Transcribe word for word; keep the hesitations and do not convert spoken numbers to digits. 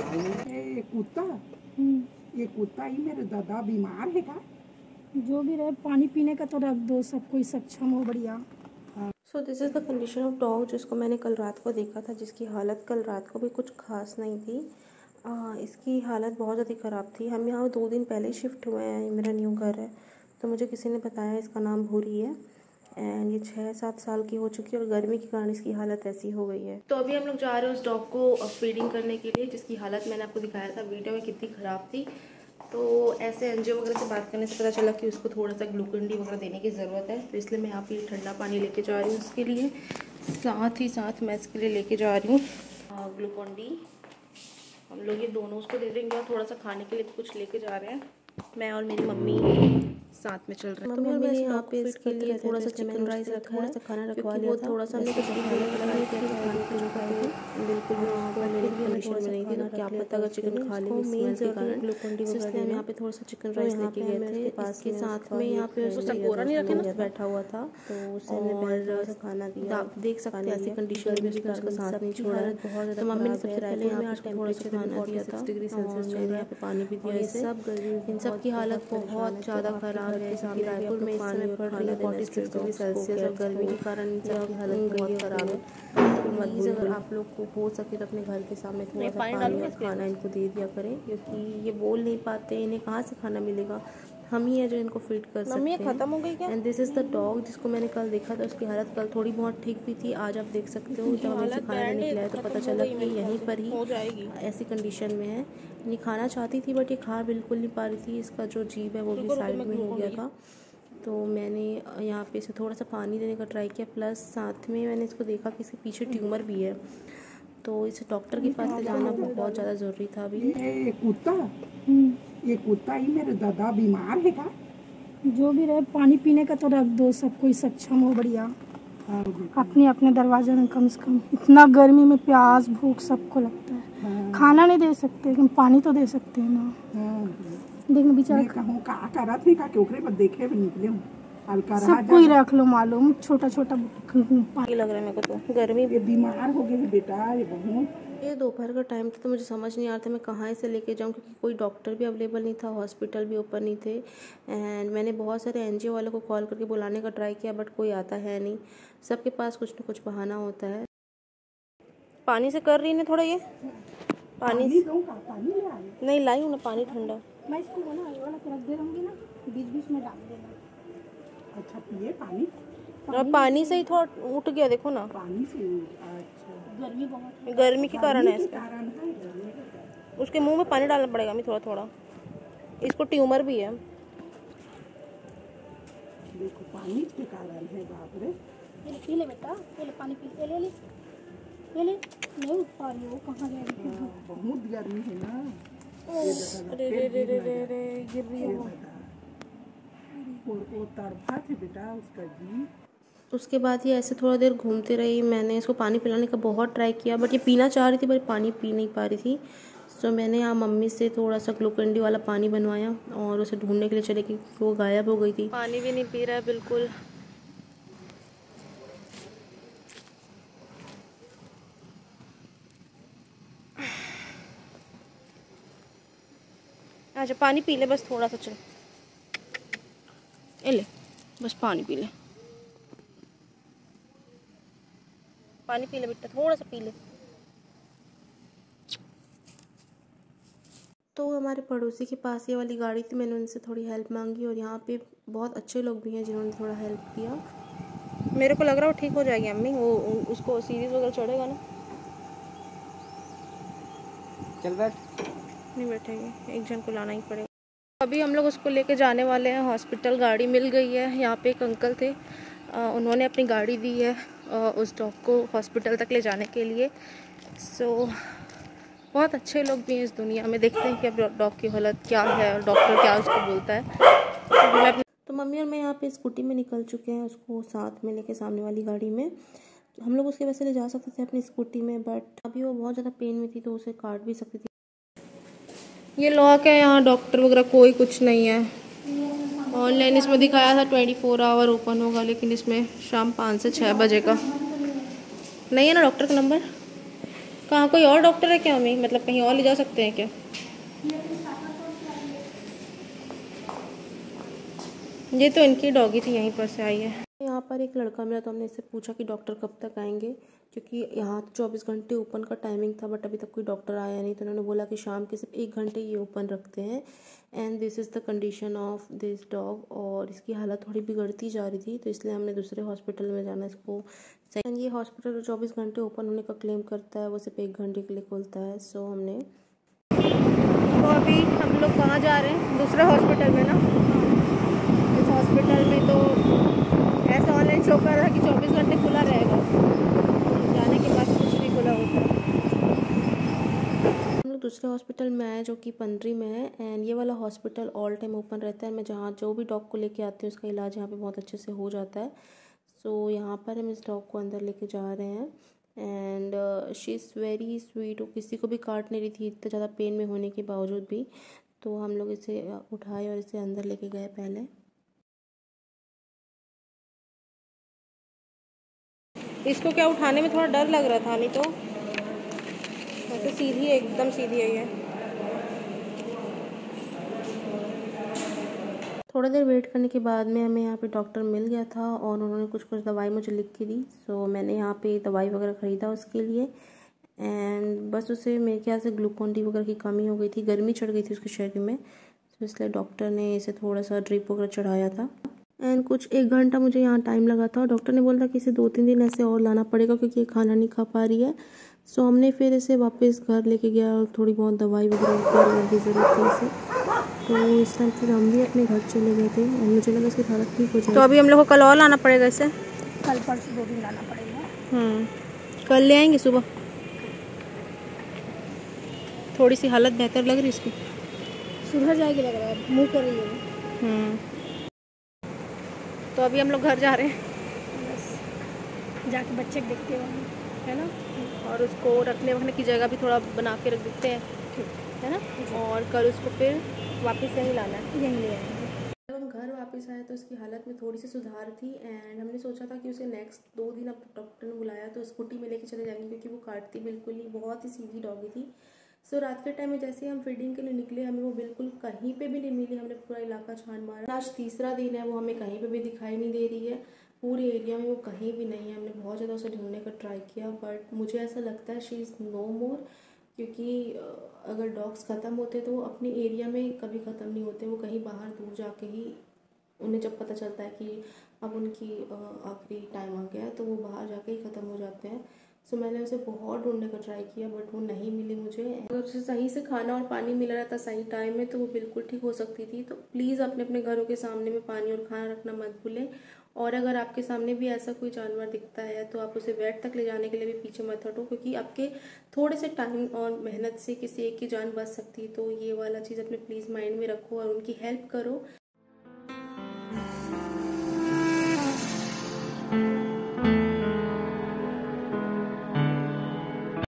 ये कुत्ता ये कुत्ता ही मेरे दादा बीमार है का? जो भी रहे पानी पीने का तो रख दो, सब कोई सक्षम हो बढ़िया। So this is the condition of dog जिसको मैंने कल रात को देखा था, जिसकी हालत कल रात को भी कुछ खास नहीं थी। आ, इसकी हालत बहुत ज़्यादा ख़राब थी। हम यहाँ दो दिन पहले शिफ्ट हुए हैं, मेरा न्यू घर है, तो मुझे किसी ने बताया इसका नाम भूरी है एंड ये छः सात साल की हो चुकी है और गर्मी के कारण इसकी हालत ऐसी हो गई है। तो अभी हम लोग जा रहे हैं उस डॉग को फीडिंग करने के लिए, जिसकी हालत मैंने आपको दिखाया था वीडियो में कितनी ख़राब थी। तो ऐसे एनजीओ वगैरह से बात करने से पता चला कि उसको थोड़ा सा ग्लूकन डी वगैरह देने की ज़रूरत है, तो इसलिए मैं यहाँ पे ठंडा पानी लेके जा रही हूँ उसके लिए। साथ ही साथ मैं इसके लिए लेके जा रही हूँ ग्लूकन डी। हम लोग ये दोनों उसको दे देंगे और थोड़ा सा खाने के लिए कुछ लेके जा रहे हैं। मैं और मेरी मम्मी साथ में चल रहे हैं। तो मम्मी ने यहाँ पे इसके लिए थोड़ा सा चिकन राइस रखा है, थोड़ा सा खाना रखवा लिया था। थोड़ा सा हमने कुछ बिल्कुल कंडीशन में नहीं थी ना, क्या पता अगर चिकन खा ले स्मेल के कारण ग्लूकन डी वगैरह हम यहाँ पे थोड़ा सा चिकन राइस लेके गए थे पास के साथ में। यहाँ पे उसका बैठा हुआ था तो उसे हमने खाना दिया। देख सकते हैं ऐसी कंडीशन में उसने उसका साथ नहीं छोड़ा है। तो मम्मी ने सबसे पहले यहाँ पे थोड़ा सा खाना दिया था, डिग्री सेल्सियस यहाँ पे पानी भी दिया इसे। इन सब की हालत बहुत ज़्यादा खराब है। सामने रायपुर में पानी पड़ रही है फोर्टी सिक्स डिग्री सेल्सियस और गर्मी के कारण इन सब की हालत बहुत ख़राब है। तो प्लीज़ अगर आप लोग को हो सके तो अपने घर के सामने थोड़ा सा पानी और खाना इनको दे दिया करें, क्योंकि ये बोल नहीं पाते, इन्हें कहाँ से खाना मिलेगा। हम ही है जो इनको फीड कर सकते हैं। खत्म हो गई क्या? And this is the dog जिसको मैंने कल देखा था, उसकी हालत कल थोड़ी बहुत ठीक भी थी। आज आप देख सकते हो जब हमें खाना देने निकला तो पता चला कि यहीं पर ही ऐसी कंडीशन में है। ये खाना चाहती थी बट ये खा बिल्कुल नहीं पा रही थी। इसका जो जीभ है वो भी साइड में हो गया था। तो मैंने यहाँ पे इसे थोड़ा सा पानी देने का ट्राई किया, प्लस साथ में मैंने इसको देखा कि इसके पीछे ट्यूमर भी है, तो इसे डॉक्टर के पास ले जाना बहुत ज़्यादा ज़रूरी था अभी। ये कुत्ता ये कुत्ता ही मेरे दादा बीमार है का? जो भी रहे पानी पीने का तो रख दो, सब कोई सक्षम हो बढ़िया। अपने अपने दरवाजे में कम से कम। इतना गर्मी में प्यास भूख सबको लगता है। खाना नहीं दे सकते लेकिन पानी तो दे सकते हैं ना। देखना बेचारा कहूँ का करा थी का ओकरे पर देखे भी निकले हूँ हल्का सब कोई रख लो मालूम, छोटा छोटा पानी लग रहा है मेरे को तो। गर्मी ये बीमार हो गई बेटा ये बहुत। ये दोपहर का टाइम था तो मुझे समझ नहीं आ रहा था मैं कहाँ इसे लेके जाऊँ, क्योंकि कोई डॉक्टर भी अवेलेबल नहीं था, हॉस्पिटल भी ओपन नहीं थे। एंड मैंने बहुत सारे एनजीओ वालों को कॉल करके बुलाने का ट्राई किया बट कोई आता है नहीं। सबके पास कुछ ना कुछ बहाना होता है। पानी से कर रही है थोड़ा ये पानी, पानी नहीं लाई हूँ ना पानी ठंडा। मैं इसको बोला वाला रख दे रहूँगी ना, बीच बीच में डाल देना। अच्छा पिए पानी और पानी से ही थोड़ा उठ गया देखो ना, पानी से। अच्छा गर्मी बहुत गर्मी के कारण है इसका। उसके मुंह में पानी डालना पड़ेगा हमें थोड़ा थोड़ा। इसको ट्यूमर भी है। देखो पानी के कारण है। बाप रे। ये पी ले बेटा, ये ले पानी पी ले ले ले ले ले। नहीं उठ पा रही हो, कहाँ जा रही है? बहुत गर्मी है ना। रे रे रे रे रे रे गिर रही है वो। वो तड़फा थे बेटा उसका जी। उसके बाद ये ऐसे थोड़ा देर घूमते रही। मैंने इसको पानी पिलाने का बहुत ट्राई किया बट ये पीना चाह रही थी पर पानी पी नहीं पा रही थी। सो मैंने यहाँ मम्मी से थोड़ा सा ग्लूकन डी वाला पानी बनवाया और उसे ढूंढने के लिए चले गई, वो गायब हो गई थी। पानी भी नहीं पी रहा है बिल्कुल। अच्छा पानी पी ले बस थोड़ा सा, चल ए ले बस पानी पी ले, पानी पी ले बेटा, थोड़ा सा पी ले। तो हमारे पड़ोसी के पास ये वाली गाड़ी थी, मैंने उनसे थोड़ी हेल्प मांगी और यहाँ पे बहुत अच्छे लोग भी हैं जिन्होंने थोड़ा हेल्प किया। मेरे को लग रहा है वो ठीक हो जाएगी अम्मी, वो उसको सीरीज वगैरह चढ़ेगा ना। चल बैठ। नहीं बैठेगी, एक जन को लाना ही पड़ेगा। अभी हम लोग उसको लेके जाने वाले हैं हॉस्पिटल। गाड़ी मिल गई है। यहाँ पे एक अंकल थे, आ, उन्होंने अपनी गाड़ी दी है आ, उस डॉग को हॉस्पिटल तक ले जाने के लिए। सो बहुत अच्छे लोग भी हैं इस दुनिया में। देखते हैं कि अब डॉग की हालत क्या है और डॉक्टर क्या उसको बोलता है। तो मम्मी और मैं यहाँ पे स्कूटी में निकल चुके हैं, उसको साथ में लेके सामने वाली गाड़ी में। हम लोग उसके वैसे ले जा सकते थे अपनी स्कूटी में, बट अभी वो बहुत ज़्यादा पेन में थी तो उसे काट भी सकती थी। ये लॉक है, यहाँ डॉक्टर वगैरह कोई कुछ नहीं है। ऑनलाइन इसमें दिखाया था ट्वेंटी फोर आवर ओपन होगा, लेकिन इसमें शाम पाँच से छः बजे का नहीं है ना डॉक्टर का नंबर। कहाँ कोई और डॉक्टर है क्या हमें, मतलब कहीं और ले जा सकते हैं क्या? ये तो इनकी डॉगी थी, यहीं पर से आई है। यहाँ पर एक लड़का मिला तो हमने इससे पूछा कि डॉक्टर कब तक आएंगे, क्योंकि यहाँ तो चौबीस घंटे ओपन का टाइमिंग था, बट अभी तक कोई डॉक्टर आया नहीं। तो उन्होंने बोला कि शाम के सिर्फ एक घंटे ये ओपन रखते हैं। And this is the condition of this dog. और इसकी हालत थोड़ी बिगड़ती जा रही थी, तो इसलिए हमने दूसरे हॉस्पिटल में जाना इसको। सेकेंड, ये हॉस्पिटल जो चौबीस घंटे ओपन होने का क्लेम करता है वो सिर्फ एक घंटे के लिए खोलता है। सो हमने तो अभी हम लोग कहाँ जा रहे हैं? दूसरे हॉस्पिटल में ना। इस हॉस्पिटल में तो ऐसा ऑनलाइन शो कर रहा है कि चौबीस घंटे खुला रहेगा, जाने के बाद कुछ नहीं खुला होता। हम लोग दूसरे हॉस्पिटल में आए जो कि पंडरी में है। एंड ये वाला हॉस्पिटल ऑल टाइम ओपन रहता है। मैं जहाँ जो भी डॉग को लेके आती हूँ उसका इलाज यहाँ पे बहुत अच्छे से हो जाता है। सो so, यहाँ पर हम इस डॉग को अंदर लेके जा रहे हैं। And she is very sweet. वो किसी को भी काट नहीं रही थी इतना ज़्यादा पेन में होने के बावजूद भी। तो हम लोग इसे उठाए और इसे अंदर लेके गए पहले। इसको क्या उठाने में थोड़ा डर लग रहा था, नहीं तो वैसे सीधी है, एकदम सीधी है ये। थोड़ी देर वेट करने के बाद में हमें यहाँ पे डॉक्टर मिल गया था और उन्होंने कुछ कुछ दवाई मुझे लिख के दी। सो मैंने यहाँ पे दवाई वगैरह ख़रीदा उसके लिए। एंड बस उसे मेरे ख्याल से ग्लूकोन डी वगैरह की कमी हो गई थी, गर्मी चढ़ गई थी उसके शरीर में। तो इसलिए डॉक्टर ने इसे थोड़ा सा ड्रिप वगैरह चढ़ाया था। एंड कुछ एक घंटा मुझे यहाँ टाइम लगा था। डॉक्टर ने बोला था कि इसे दो तीन दिन ऐसे और लाना पड़ेगा क्योंकि ये खाना नहीं खा पा रही है। सो हमने फिर इसे वापस घर लेके गया और थोड़ी बहुत दवाई वगैरह की ज़रूरत थी इसे। तो इस टाइम फिर हम भी अपने घर चले गए थे और मुझे लगा इसकी हालत ठीक हो जाएगी। तो अभी हम लोग को कल और लाना पड़ेगा इसे? कल परसों दो दिन लाना पड़ेगा। हम्म कल ले आएंगे सुबह। थोड़ी सी हालत बेहतर लग रही इसकी, सुधर जाएगी लग रहा है, मुँह कर रही है। हम्म तो अभी हम लोग घर जा रहे हैं, बस जाके बच्चे को देखते हैं है ना, और उसको रखने वखने की जगह भी थोड़ा बना के रख देते हैं, है ना। और कल उसको फिर वापस यहीं लाना है, यहीं ले आएंगे। जब हम घर वापस आए तो उसकी हालत में थोड़ी सी सुधार थी। एंड हमने सोचा था कि उसे नेक्स्ट दो दिन अब डॉक्टर ने बुलाया तो स्कूटी में लेके चले जाएंगे, क्योंकि वो काटती बिल्कुल ही, बहुत ही सीधी डॉगी थी। सो so, रात के टाइम में जैसे ही हम फीडिंग के लिए निकले हमें वो बिल्कुल कहीं पे भी नहीं मिली। हमने पूरा इलाका छान मारा। आज तीसरा दिन है, वो हमें कहीं पे भी दिखाई नहीं दे रही है। पूरे एरिया में वो कहीं भी नहीं है। हमने बहुत ज़्यादा उसे ढूंढने का ट्राई किया, बट मुझे ऐसा लगता है शी इज़ नो मोर। क्योंकि अगर डॉग्स ख़त्म होते तो वो अपने एरिया में कभी ख़त्म नहीं होते, वो कहीं बाहर दूर जाके ही, उन्हें जब पता चलता है कि अब उनकी आखिरी टाइम आ गया है तो वो बाहर जाके ही ख़त्म हो जाते हैं। सो so, मैंने उसे बहुत ढूंढने का ट्राई किया बट वो नहीं मिली मुझे। अगर उसे सही से खाना और पानी मिला रहता सही टाइम में तो वो बिल्कुल ठीक हो सकती थी। तो प्लीज़ अपने अपने घरों के सामने में पानी और खाना रखना मत भूलें। और अगर आपके सामने भी ऐसा कोई जानवर दिखता है तो आप उसे वेट तक ले जाने के लिए भी पीछे मत हटो, क्योंकि आपके थोड़े से टाइम और मेहनत से किसी एक की जान बच सकती है। तो ये वाला चीज़ अपने प्लीज़ माइंड में रखो और उनकी हेल्प करो।